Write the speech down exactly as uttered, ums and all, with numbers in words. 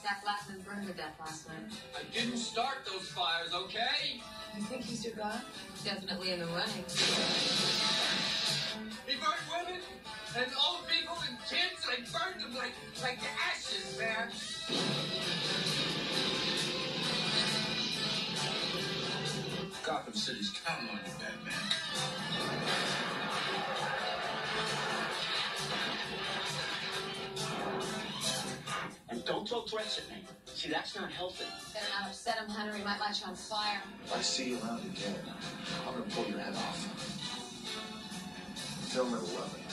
Jack Blackman burned to death last night. I didn't start those fires, okay? You think he's your guy? Definitely in the running. He burned women and old people and kids, and I burned them like, like ashes, man. Gotham City's counting on you, Batman. And don't throw threats at me. See, that's not healthy. Better not upset him, Henry. Might light you on fire. If I see you around again, I'm gonna pull your head off. Film at eleven.